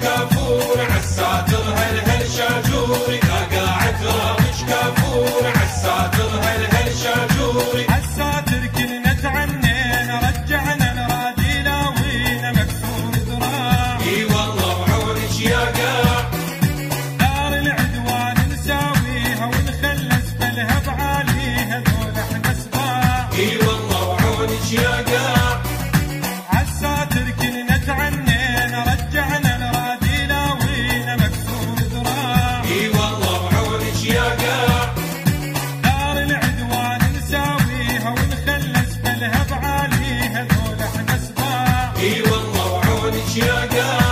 كافور عالساتر هل شاجوري، لا قاعد ترابج كافور عالساتر هل شاجوري. عالساتر كلنا تعنينا رجعنا نرادي لاوينا مكسور ذراع. اي والله وعونك يا قاع دار العدوان نساويها ونخلى اسفلها بعاليها ذول احنا سباع. اي والله وعونك يا قاع عالساتر كلنا تعنينا رجعنا نرادي لاوينا مكسور ذراع. اي والله وعونك يا قاع دار العدوان نساويها ونخلى اسفلها بعاليها ذول احنا سباع. اي والله وعونك يا قاع.